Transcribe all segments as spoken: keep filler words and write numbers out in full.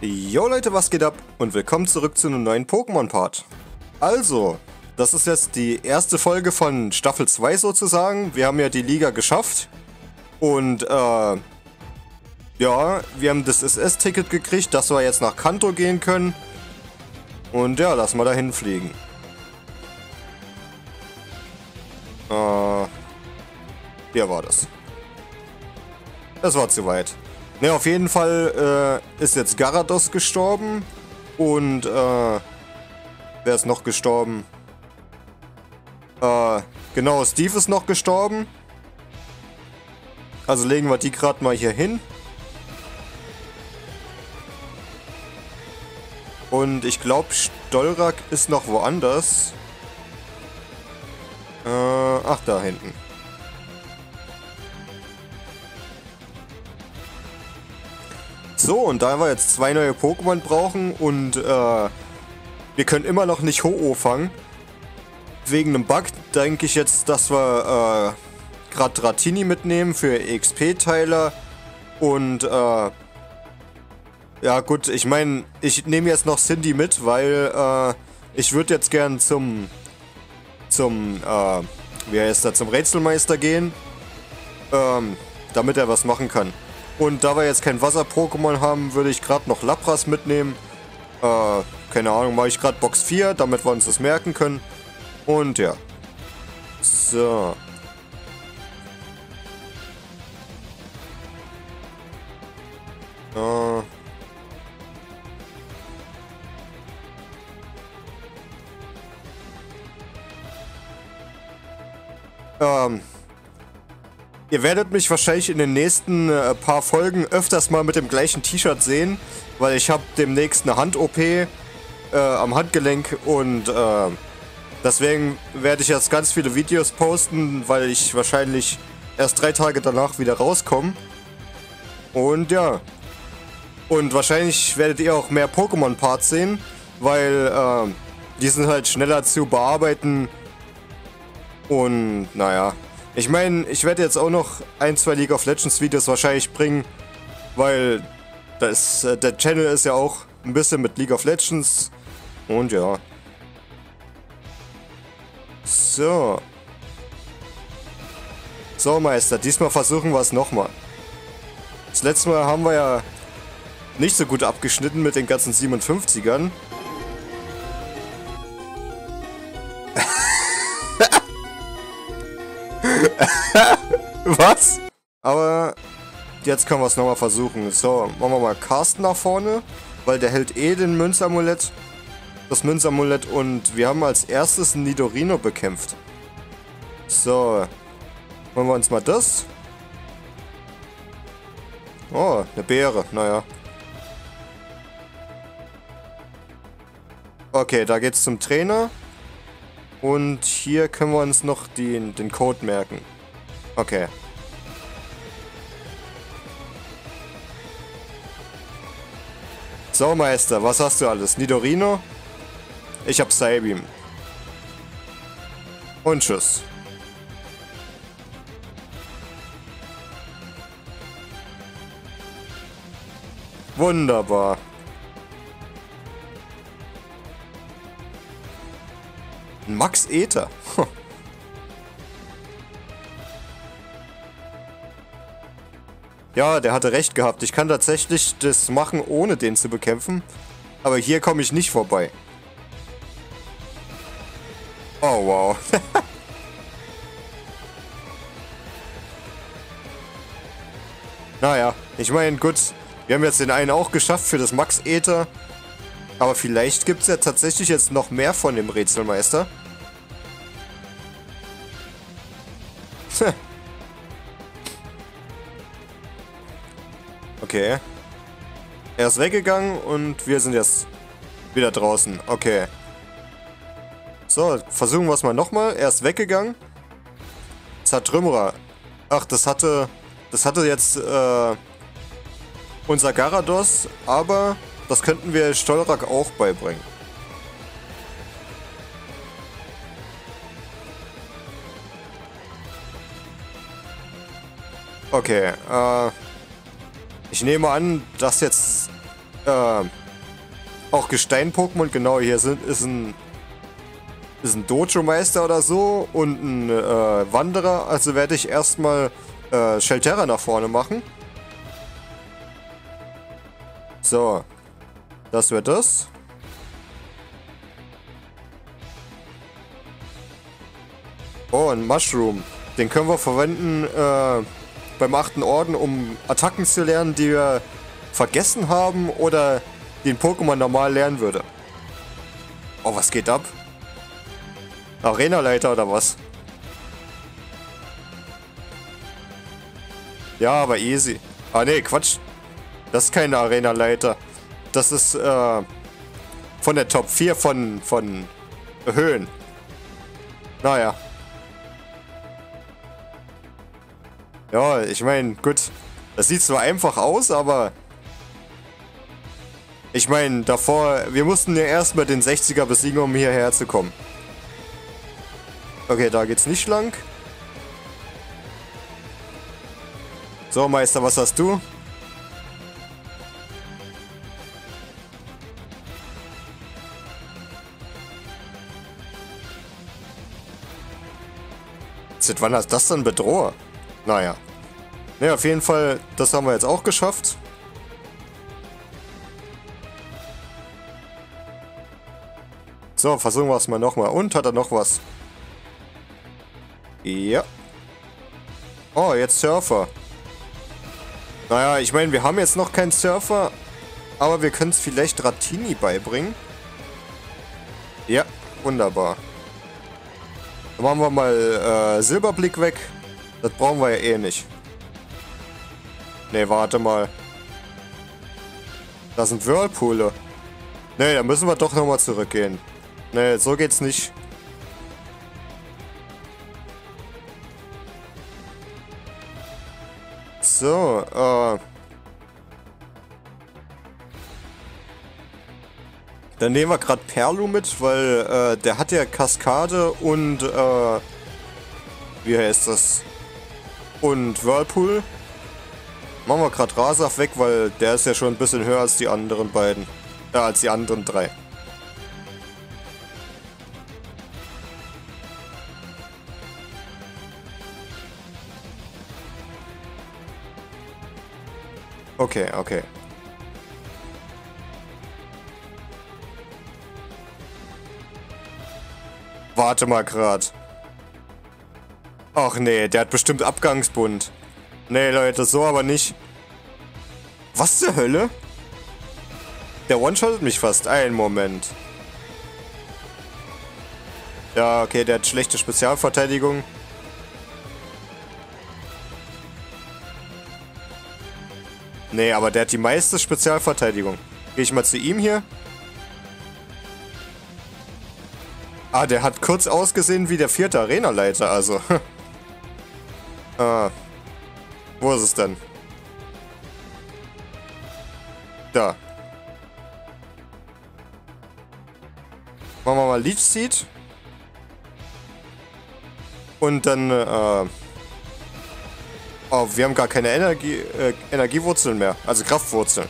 Jo Leute, was geht ab? Und willkommen zurück zu einem neuen Pokémon-Part. Also, das ist jetzt die erste Folge von Staffel zwei sozusagen. Wir haben ja die Liga geschafft. Und, äh, ja, wir haben das S S-Ticket gekriegt, dass wir jetzt nach Kanto gehen können. Und ja, lass mal dahin fliegen. Äh, hier war das. Das war zu weit. Ne, auf jeden Fall äh, ist jetzt Garados gestorben. Und, äh, wer ist noch gestorben? Äh, genau, Steve ist noch gestorben. Also legen wir die gerade mal hier hin. Und ich glaube, Stolrak ist noch woanders. Äh, ach, da hinten. So, und da wir jetzt zwei neue Pokémon brauchen und äh, wir können immer noch nicht Ho-Oh fangen, wegen einem Bug, denke ich jetzt, dass wir äh, gerade Dratini mitnehmen für E X P-Teiler und äh, ja gut, ich meine, ich nehme jetzt noch Cindy mit, weil äh, ich würde jetzt gern zum zum, äh, wie heißt er, zum Rätselmeister gehen, ähm, damit er was machen kann. Und da wir jetzt kein Wasser-Pokémon haben, würde ich gerade noch Lapras mitnehmen. Äh, keine Ahnung, mache ich gerade Box vier, damit wir uns das merken können. Und ja. So. Äh. Ähm. Ihr werdet mich wahrscheinlich in den nächsten äh, paar Folgen öfters mal mit dem gleichen T-Shirt sehen, weil ich habe demnächst eine Hand-O P äh, am Handgelenk und äh, deswegen werde ich jetzt ganz viele Videos posten, weil ich wahrscheinlich erst drei Tage danach wieder rauskomme. Und ja. Und wahrscheinlich werdet ihr auch mehr Pokémon-Parts sehen, weil äh, die sind halt schneller zu bearbeiten und naja. Ich meine, ich werde jetzt auch noch ein, zwei League of Legends Videos wahrscheinlich bringen, weil das, äh, der Channel ist ja auch ein bisschen mit League of Legends und ja. So. So Meister, diesmal versuchen wir es nochmal. Das letzte Mal haben wir ja nicht so gut abgeschnitten mit den ganzen siebenundfünfzigern. Was? Aber jetzt können wir es nochmal versuchen. So, machen wir mal Carsten nach vorne, weil der hält eh den Münzamulett. Das Münzamulett und wir haben als erstes ein Nidorino bekämpft. So, machen wir uns mal das. Oh, eine Beere, naja. Okay, da geht's zum Trainer. Und hier können wir uns noch den, den Code merken. Okay. So, Meister, was hast du alles? Nidorino? Ich hab Psybeam. Und tschüss. Wunderbar. Max Ether. Ja, der hatte recht gehabt. Ich kann tatsächlich das machen, ohne den zu bekämpfen. Aber hier komme ich nicht vorbei. Oh, wow. Naja, ich meine, gut. Wir haben jetzt den einen auch geschafft für das Max Ether. Aber vielleicht gibt es ja tatsächlich jetzt noch mehr von dem Rätselmeister. Okay. Er ist weggegangen und wir sind jetzt wieder draußen. Okay. So, versuchen wir es mal nochmal. Er ist weggegangen. Zertrümmerer. Ach, das hatte... Das hatte jetzt äh, unser Garados, aber das könnten wir Stolrak auch beibringen. Okay, äh... Ich nehme an, dass jetzt äh, auch Gestein-Pokémon. Genau, hier sind, ist ein, ist ein Dojo-Meister oder so und ein äh, Wanderer. Also werde ich erstmal äh, Shelterra nach vorne machen. So, das wird das. Oh, ein Mushroom. Den können wir verwenden äh, beim achten Orden, um Attacken zu lernen, die wir vergessen haben oder den Pokémon normal lernen würde. Oh, was geht ab? Arena-Leiter oder was? Ja, aber easy. Ah, nee, Quatsch. Das ist keine Arena-Leiter. Das ist äh, von der Top vier von, von Höhen. Naja. Ja, ich meine, gut. Das sieht zwar einfach aus, aber... Ich meine, davor... Wir mussten ja erstmal den sechziger besiegen, um hierher zu kommen. Okay, da geht's nicht lang. So, Meister, was hast du? Seit wann hast das denn bedroht? Naja. Ne, auf jeden Fall, das haben wir jetzt auch geschafft. So, versuchen wir es mal nochmal. Und hat er noch was? Ja. Oh, jetzt Surfer. Naja, ich meine, wir haben jetzt noch keinen Surfer, aber wir können es vielleicht Dratini beibringen. Ja, wunderbar. Dann machen wir mal äh, Silberblick weg. Das brauchen wir ja eh nicht. Ne, warte mal. Da sind Whirlpoole. Ne, da müssen wir doch nochmal zurückgehen. Ne, so geht's nicht. So, äh... Dann nehmen wir gerade Perlu mit, weil äh, der hat ja Kaskade und äh... wie heißt das? Und Whirlpool. Machen wir gerade Rasaf weg, weil der ist ja schon ein bisschen höher als die anderen beiden. Äh, als die anderen drei. Okay, okay. Warte mal grad. Ach nee, der hat bestimmt Abgangsbund. Nee, Leute, so aber nicht. Was zur Hölle? Der one-shottet mich fast. Einen Moment. Ja, okay, der hat schlechte Spezialverteidigung. Nee, aber der hat die meiste Spezialverteidigung. Gehe ich mal zu ihm hier. Ah, der hat kurz ausgesehen wie der vierte Arenaleiter, also. ah. Wo ist es denn? Da. Machen wir mal Leech Seed. Und dann, äh... oh, wir haben gar keine Energie, äh, Energiewurzeln mehr. Also Kraftwurzeln.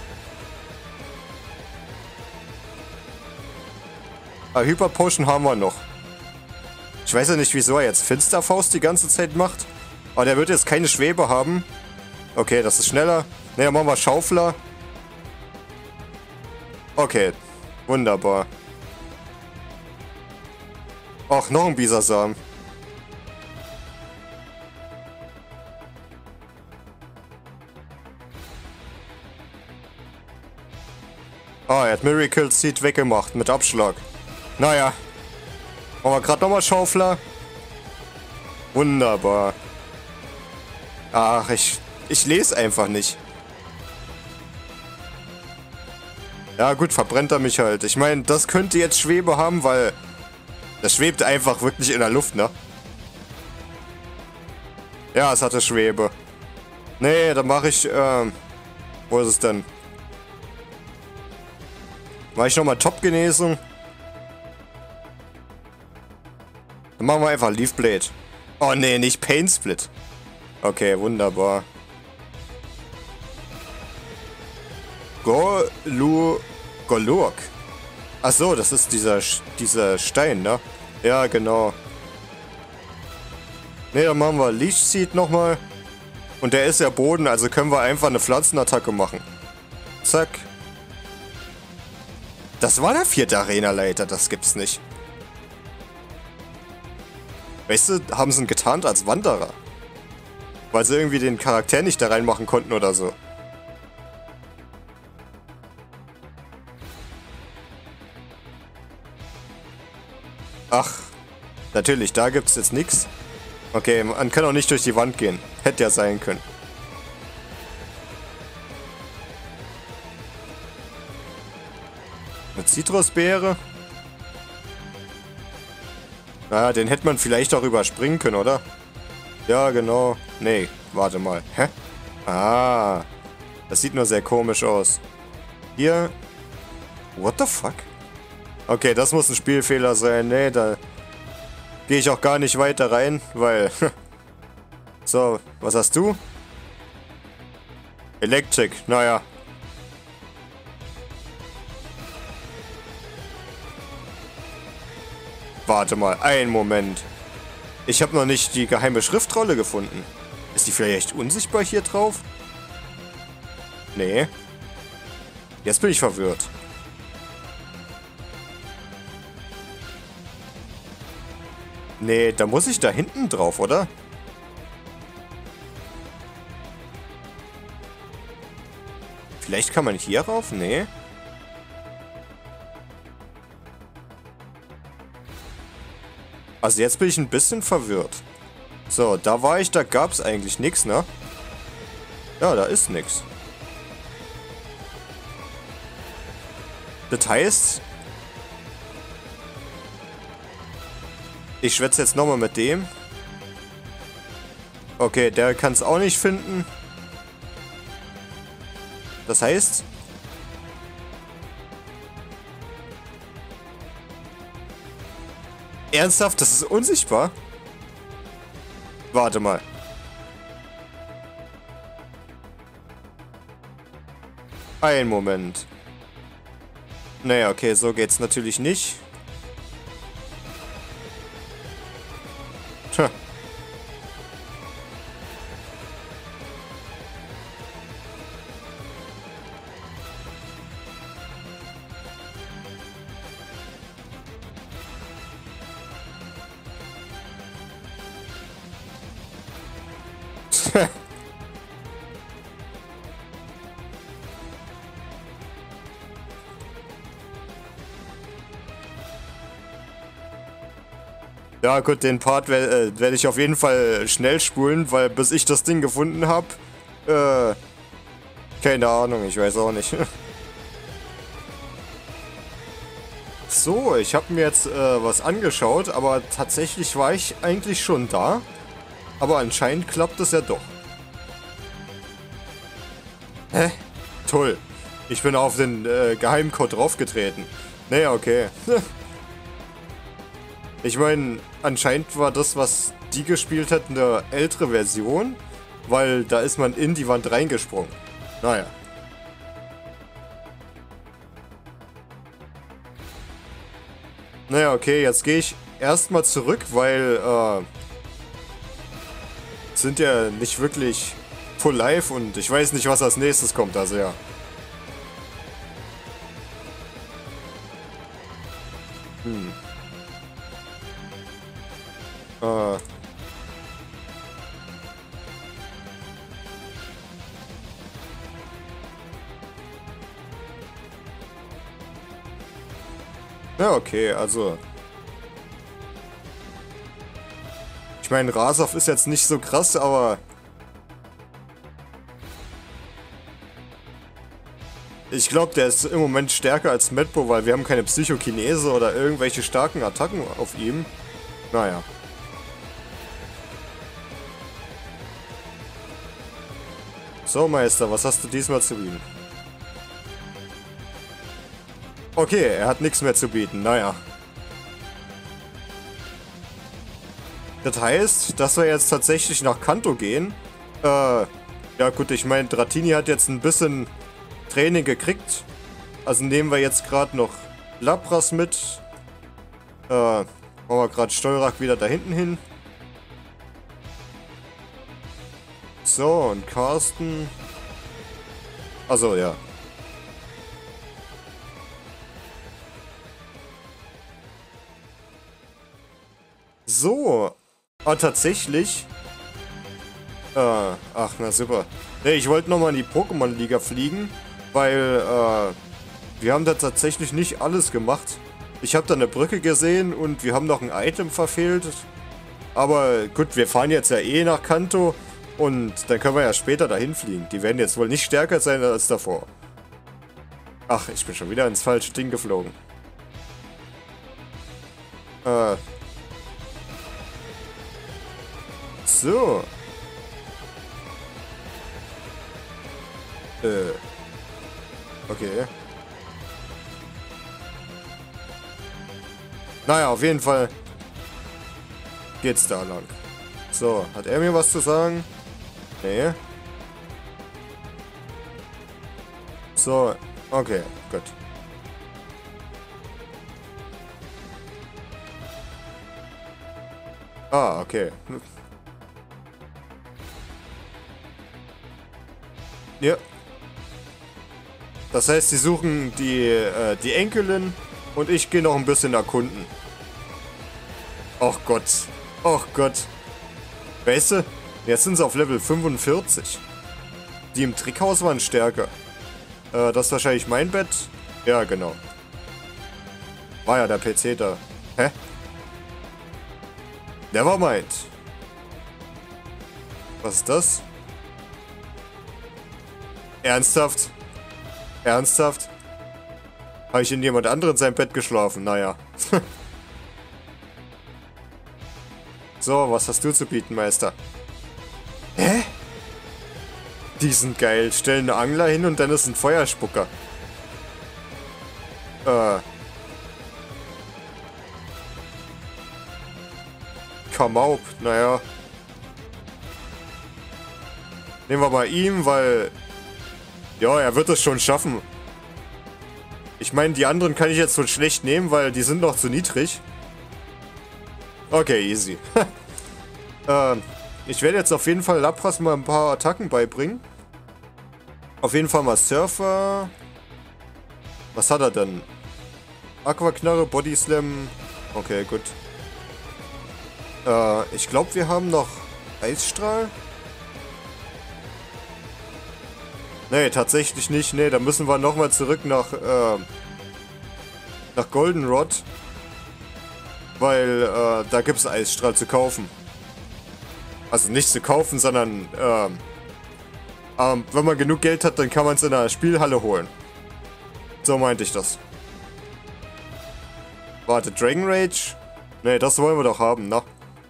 Aber Hyper Potion haben wir noch. Ich weiß ja nicht, wieso er jetzt Finsterfaust die ganze Zeit macht. Aber der wird jetzt keine Schwebe haben. Okay, das ist schneller. Ne, dann machen wir Schaufler. Okay, wunderbar. Och, noch ein Bisasam. Ah, er hat Miracle Seed weggemacht mit Abschlag. Naja. Machen wir gerade nochmal Schaufler. Wunderbar. Ach, ich, ich lese einfach nicht. Ja gut, verbrennt er mich halt. Ich meine, das könnte jetzt Schwebe haben, weil das schwebt einfach wirklich in der Luft, ne? Ja, es hatte Schwebe. Nee, dann mache ich, ähm... wo ist es denn? Mache ich nochmal Top-Genesung. Dann machen wir einfach Leaf Blade. Oh nee, nicht Pain Split. Okay, wunderbar. Golu... Golurk. Achso, das ist dieser, dieser Stein, ne? Ja, genau. Ne, dann machen wir Leech Seed nochmal. Und der ist ja Boden, also können wir einfach eine Pflanzenattacke machen. Zack. Das war der vierte Arena-Leiter, das gibt's nicht. Weißt du, haben sie ihn getarnt als Wanderer. Weil sie irgendwie den Charakter nicht da reinmachen konnten oder so. Ach, natürlich, da gibt's jetzt nichts. Okay, man kann auch nicht durch die Wand gehen. Hätte ja sein können. Eine Zitrusbeere? Naja, den hätte man vielleicht auch überspringen können, oder? Ja, genau. Nee, warte mal. Hä? Ah. Das sieht nur sehr komisch aus. Hier. What the fuck? Okay, das muss ein Spielfehler sein. Nee, da gehe ich auch gar nicht weiter rein, weil... So, was hast du? Elektrik, naja. Warte mal, einen Moment. Ich habe noch nicht die geheime Schriftrolle gefunden. Ist die vielleicht unsichtbar hier drauf? Nee. Jetzt bin ich verwirrt. Nee, da muss ich da hinten drauf, oder? Vielleicht kann man hier rauf? Nee. Also jetzt bin ich ein bisschen verwirrt. So, da war ich, da gab es eigentlich nichts, ne? Ja, da ist nichts. Das heißt... Ich schwätze jetzt nochmal mit dem. Okay, der kann es auch nicht finden. Das heißt... Ernsthaft? Das ist unsichtbar? Warte mal. Ein Moment. Naja, okay, so geht's natürlich nicht. Tja. Ja gut, den Part werde äh, werd ich auf jeden Fall schnell spulen, weil bis ich das Ding gefunden habe, äh, keine Ahnung, ich weiß auch nicht. So, ich habe mir jetzt äh, was angeschaut, aber tatsächlich war ich eigentlich schon da. Aber anscheinend klappt es ja doch. Hä? Toll. Ich bin auf den äh, Geheimcode draufgetreten. Naja, okay. Ich meine, anscheinend war das, was die gespielt hat, eine ältere Version, weil da ist man in die Wand reingesprungen. Naja. Naja, okay, jetzt gehe ich erstmal zurück, weil äh, sind ja nicht wirklich full live und ich weiß nicht, was als nächstes kommt, also ja. Hm. Äh. Ja, okay, also... Ich meine, Razov ist jetzt nicht so krass, aber... Ich glaube, der ist im Moment stärker als Medbo, weil wir haben keine Psychokinese oder irgendwelche starken Attacken auf ihm. Naja. So, Meister, was hast du diesmal zu bieten? Okay, er hat nichts mehr zu bieten, naja. Das heißt, dass wir jetzt tatsächlich nach Kanto gehen. Äh, ja gut, ich meine, Dratini hat jetzt ein bisschen Training gekriegt. Also nehmen wir jetzt gerade noch Lapras mit. Äh, machen wir gerade Stolrak wieder da hinten hin. So, und Carsten. Also, ja. So. Ah, tatsächlich. Äh, ach, na super. Nee, ich wollte nochmal in die Pokémon-Liga fliegen, weil, äh, wir haben da tatsächlich nicht alles gemacht. Ich habe da eine Brücke gesehen und wir haben noch ein Item verfehlt. Aber gut, wir fahren jetzt ja eh nach Kanto und dann können wir ja später dahin fliegen. Die werden jetzt wohl nicht stärker sein als davor. Ach, ich bin schon wieder ins falsche Ding geflogen. Äh. So. Äh. Okay. Naja, auf jeden Fall geht's da lang. So, hat er mir was zu sagen? Nee. So, okay, gut. Ah, okay. Ja. Das heißt, sie suchen die, äh, die Enkelin und ich gehe noch ein bisschen erkunden. Och Gott. Och Gott. Weißt du, jetzt sind sie auf Level fünfundvierzig. Die im Trickhaus waren stärker. Äh, das ist wahrscheinlich mein Bett. Ja, genau. War ja der P C da. Hä? Nevermind. Was ist das? Ernsthaft? Ernsthaft? Habe ich in jemand anderen sein Bett geschlafen? Naja. So, was hast du zu bieten, Meister? Hä? Die sind geil. Stellen einen Angler hin und dann ist ein Feuerspucker. Äh. Kamaup, naja. Nehmen wir mal ihm, weil... Ja, er wird es schon schaffen. Ich meine, die anderen kann ich jetzt so schlecht nehmen, weil die sind noch zu niedrig. Okay, easy. äh, ich werde jetzt auf jeden Fall Lapras mal ein paar Attacken beibringen. Auf jeden Fall mal Surfer. Was hat er denn? Aquaknarre, Body Slam. Okay, gut. Äh, ich glaube, wir haben noch Eisstrahl. Nee, tatsächlich nicht. Nee, da müssen wir nochmal zurück nach, äh, nach Goldenrod. Weil, äh, da gibt es Eisstrahl zu kaufen. Also nicht zu kaufen, sondern, ähm, ähm, wenn man genug Geld hat, dann kann man es in der Spielhalle holen. So meinte ich das. Warte, Dragon Rage? Nee, das wollen wir doch haben, ne?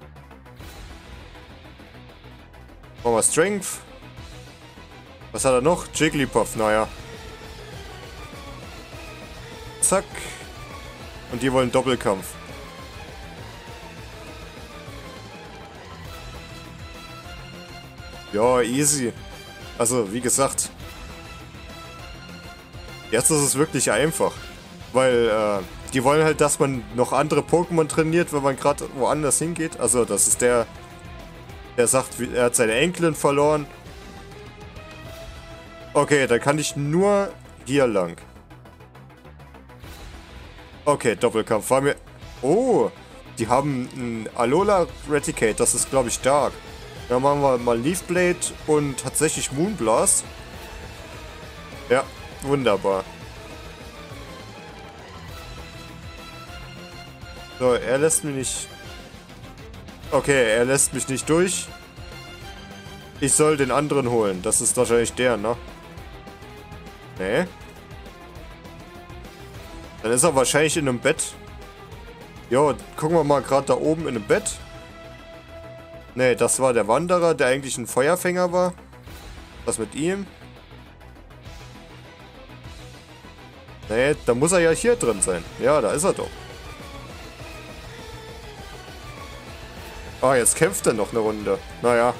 Machen wir Strength. Was hat er noch? Jigglypuff, naja. Zack. Und die wollen Doppelkampf. Ja, easy. Also, wie gesagt. Jetzt ist es wirklich einfach. Weil, äh, die wollen halt, dass man noch andere Pokémon trainiert, wenn man gerade woanders hingeht. Also, das ist der, der sagt, er hat seine Enkelin verloren. Okay, dann kann ich nur hier lang. Okay, Doppelkampf war mir... Oh, die haben ein Alola Raticate, das ist, glaube ich, Dark. Dann machen wir mal Leaf Blade und tatsächlich Moonblast. Ja, wunderbar. So, er lässt mich nicht... Okay, er lässt mich nicht durch. Ich soll den anderen holen. Das ist wahrscheinlich der, ne? Nee. Dann ist er wahrscheinlich in einem Bett. Jo, gucken wir mal gerade da oben in einem Bett. Nee, das war der Wanderer, der eigentlich ein Feuerfänger war. Was mit ihm? Nee, da muss er ja hier drin sein. Ja, da ist er doch. Ah, jetzt kämpft er noch eine Runde. Naja.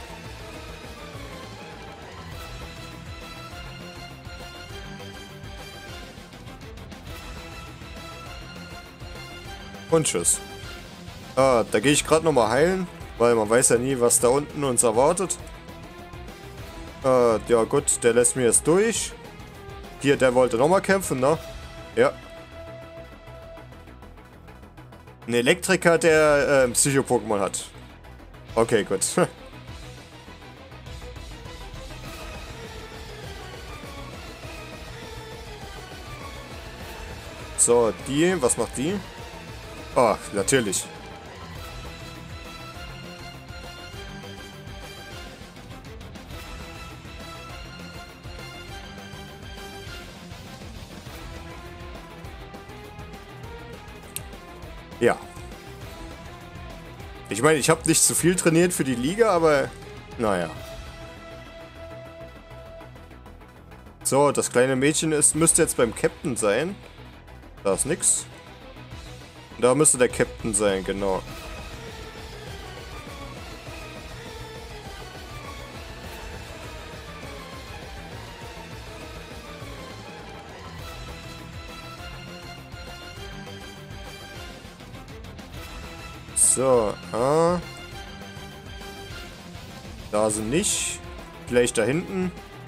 Und tschüss. Ah, da gehe ich gerade nochmal heilen, weil man weiß ja nie, was da unten uns erwartet. Äh, ja gut, der lässt mir jetzt durch. Hier, der wollte nochmal kämpfen, ne? Ja. Ein Elektriker, der äh, Psycho-Pokémon hat. Okay, gut. So, die, was macht die? Ah, natürlich. Ja. Ich meine, ich habe nicht zu viel trainiert für die Liga, aber naja. So, das kleine Mädchen ist, müsste jetzt beim Captain sein. Da ist nix. Da müsste der Captain sein, genau. So, ah. Da sind nicht. Vielleicht da hinten.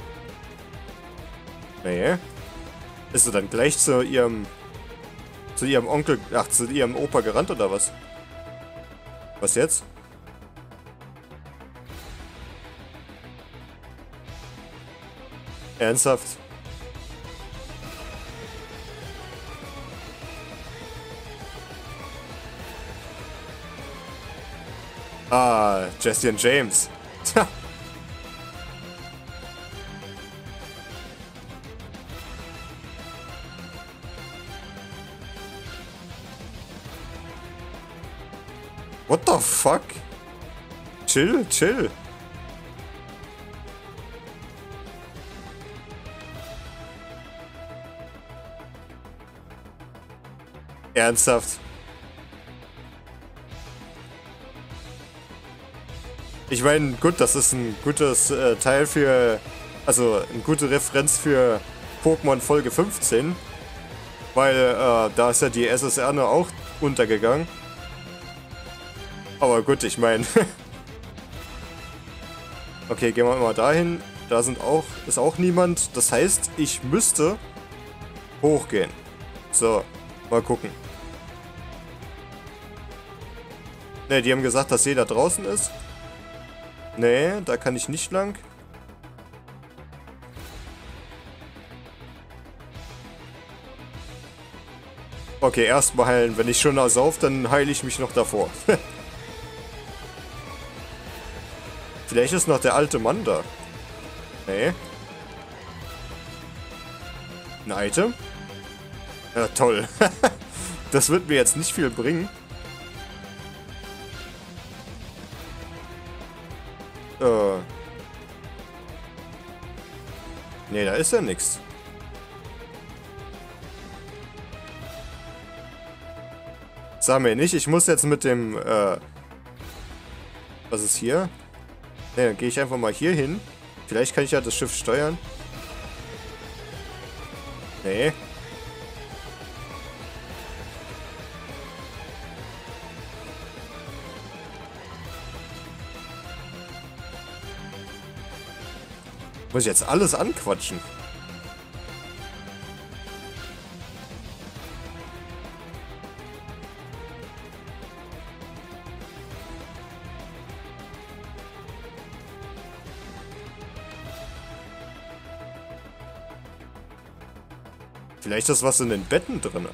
Nee. Ist sie dann gleich zu ihrem... Zu ihrem Onkel... Ach, zu ihrem Opa gerannt oder was? Was jetzt? Ernsthaft? Ah, Jesse und James. Tja. What the fuck? Chill, chill. Ernsthaft? Ich meine, gut, das ist ein gutes äh, Teil für, also eine gute Referenz für Pokémon Folge fünfzehn, weil äh, da ist ja die S S R nur auch untergegangen. Aber gut, ich meine, okay, gehen wir mal dahin. Da sind auch, ist auch niemand. Das heißt, ich müsste hochgehen. So, mal gucken. Ne, die haben gesagt, dass jeder draußen ist. Nee, da kann ich nicht lang. Okay, erstmal heilen. Wenn ich schon ersauf, dann heile ich mich noch davor. Vielleicht ist noch der alte Mann da. Nee. Ein Item? Ja, toll. Das wird mir jetzt nicht viel bringen. Äh. Nee, da ist ja nichts. Sag mir nicht, ich muss jetzt mit dem, äh... Was ist hier? Ne, dann gehe ich einfach mal hier hin. Vielleicht kann ich ja das Schiff steuern. Nee. Muss ich jetzt alles anquatschen? Vielleicht ist was in den Betten drin.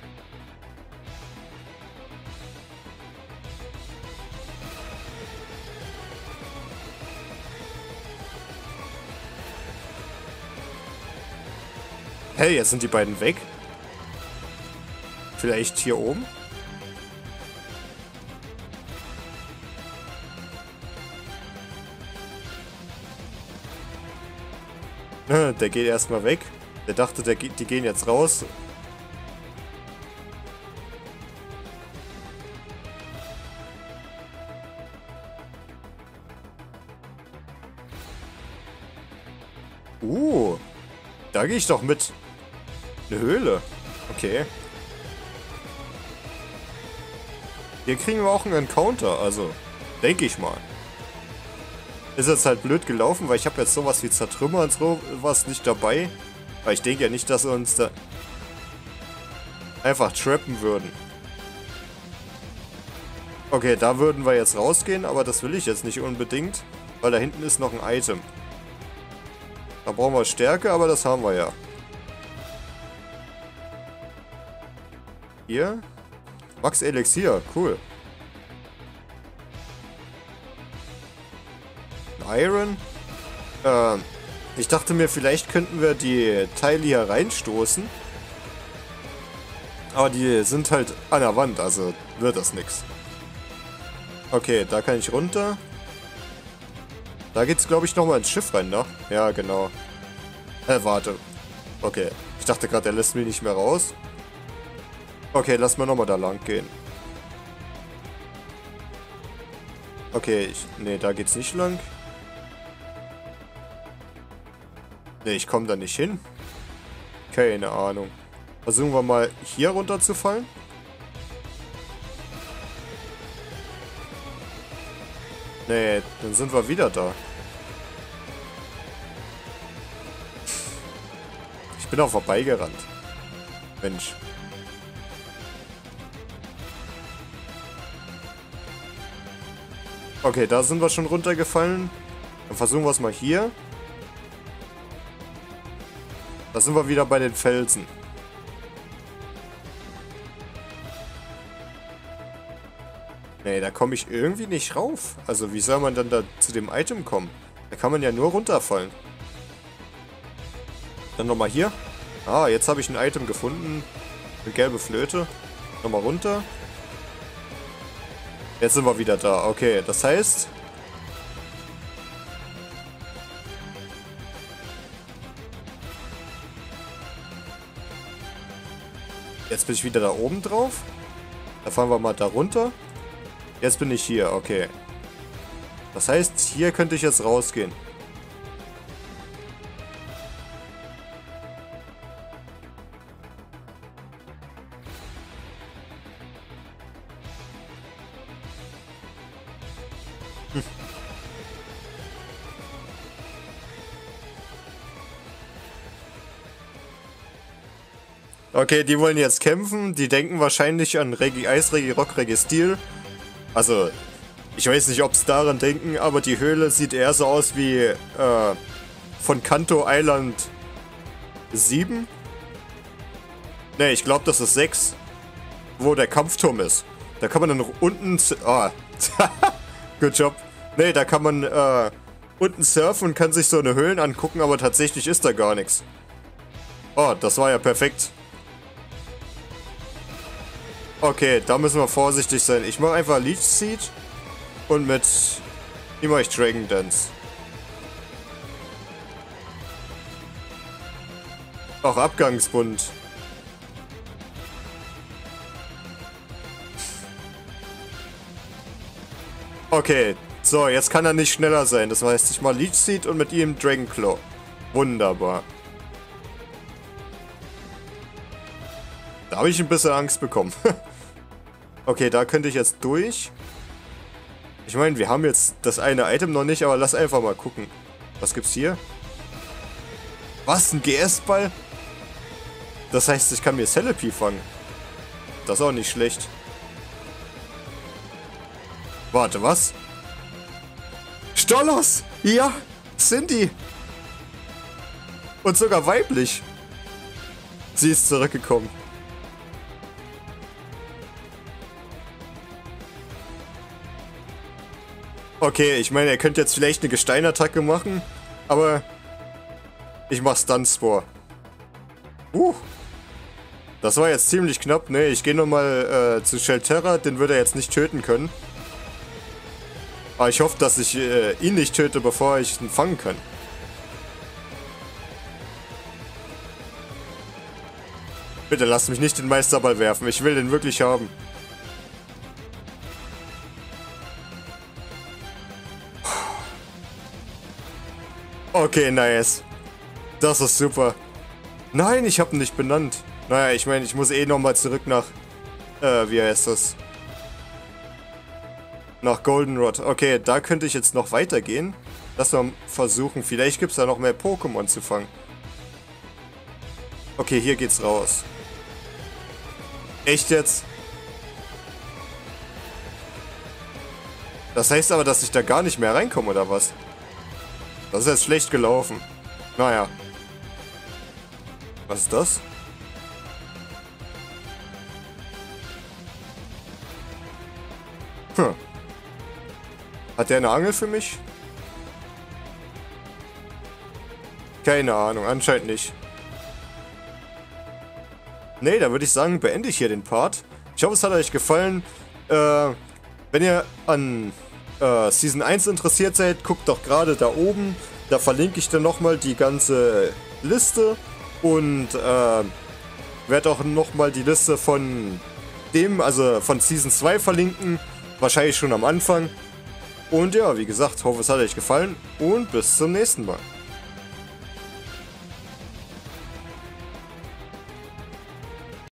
Hey, jetzt sind die beiden weg. Vielleicht hier oben? Der geht erstmal weg. Der dachte, der, die gehen jetzt raus. Uh, da gehe ich doch mit. Eine Höhle. Okay. Hier kriegen wir auch einen Encounter, also denke ich mal. Ist jetzt halt blöd gelaufen, weil ich habe jetzt sowas wie Zertrümmer und sowas nicht dabei. Weil ich denke ja nicht, dass wir uns da einfach trappen würden. Okay, da würden wir jetzt rausgehen, aber das will ich jetzt nicht unbedingt, weil da hinten ist noch ein Item. Da brauchen wir Stärke, aber das haben wir ja. Hier. Max Elixier, cool. Iron. Ähm, ich dachte mir, vielleicht könnten wir die Teile hier reinstoßen. Aber die sind halt an der Wand, also wird das nix. Okay, da kann ich runter. Da geht's, glaube ich, nochmal ins Schiff rein, ne? Ja, genau. Äh, warte. Okay. Ich dachte gerade, er lässt mich nicht mehr raus. Okay, lass mal nochmal da lang gehen. Okay, ich... Nee, da geht's nicht lang. Nee, ich komme da nicht hin. Keine Ahnung. Versuchen wir mal hier runterzufallen. Nee, dann sind wir wieder da. Ich bin auch vorbeigerannt. Mensch. Okay, da sind wir schon runtergefallen. Dann versuchen wir es mal hier. Da sind wir wieder bei den Felsen. Nee, da komme ich irgendwie nicht rauf. Also wie soll man dann da zu dem Item kommen? Da kann man ja nur runterfallen. Dann nochmal hier. Ah, jetzt habe ich ein Item gefunden. Eine gelbe Flöte. Nochmal runter. Jetzt sind wir wieder da. Okay, das heißt... Jetzt bin ich wieder da oben drauf. Da fahren wir mal da runter. Jetzt bin ich hier, okay. Das heißt, hier könnte ich jetzt rausgehen. Hm. Okay, die wollen jetzt kämpfen. Die denken wahrscheinlich an Regi Eis, Regi Rock, Regi Steel. Also, ich weiß nicht, ob es daran denken, aber die Höhle sieht eher so aus wie äh, von Kanto Island sieben. Ne, ich glaube, das ist sechs, wo der Kampfturm ist. Da kann man dann unten... Ah, good job. Ne, da kann man äh, unten surfen und kann sich so eine Höhlen angucken, aber tatsächlich ist da gar nichts. Oh, das war ja perfekt. Okay, da müssen wir vorsichtig sein. Ich mache einfach Leech Seed und mit ihm mache ich Dragon Dance. Auch Abgangsbund. Okay, so, jetzt kann er nicht schneller sein. Das heißt, ich mache Leech Seed und mit ihm Dragon Claw. Wunderbar. Da habe ich ein bisschen Angst bekommen. Okay, da könnte ich jetzt durch. Ich meine, wir haben jetzt das eine Item noch nicht, aber lass einfach mal gucken. Was gibt's hier? Was? Ein G S-Ball? Das heißt, ich kann mir Celebi fangen. Das ist auch nicht schlecht. Warte, was? Stolos! Ja! Cindy! Und sogar weiblich. Sie ist zurückgekommen. Okay, ich meine, er könnte jetzt vielleicht eine Gesteinattacke machen, aber ich mach Stun-Spore. Uh, das war jetzt ziemlich knapp. Ne, ich gehe nochmal äh, zu Shelterra, den würde er jetzt nicht töten können. Aber ich hoffe, dass ich äh, ihn nicht töte, bevor ich ihn fangen kann. Bitte lass mich nicht den Meisterball werfen, ich will den wirklich haben. Okay, nice. Das ist super. Nein, ich habe ihn nicht benannt. Naja, ich meine, ich muss eh nochmal zurück nach... Äh, wie heißt das? Nach Goldenrod. Okay, da könnte ich jetzt noch weitergehen. Lass mal versuchen. Vielleicht gibt es da noch mehr Pokémon zu fangen. Okay, hier geht's raus. Echt jetzt? Das heißt aber, dass ich da gar nicht mehr reinkomme, oder was? Das ist jetzt schlecht gelaufen. Naja. Was ist das? Hm. Hat der eine Angel für mich? Keine Ahnung, anscheinend nicht. Nee, da würde ich sagen, beende ich hier den Part. Ich hoffe, es hat euch gefallen. Äh, wenn ihr an äh, Season eins interessiert seid, guckt doch gerade da oben. Da verlinke ich dann nochmal die ganze Liste. Und äh, werde auch nochmal die Liste von dem, also von Season zwei verlinken. Wahrscheinlich schon am Anfang. Und ja, wie gesagt, hoffe, es hat euch gefallen. Und bis zum nächsten Mal.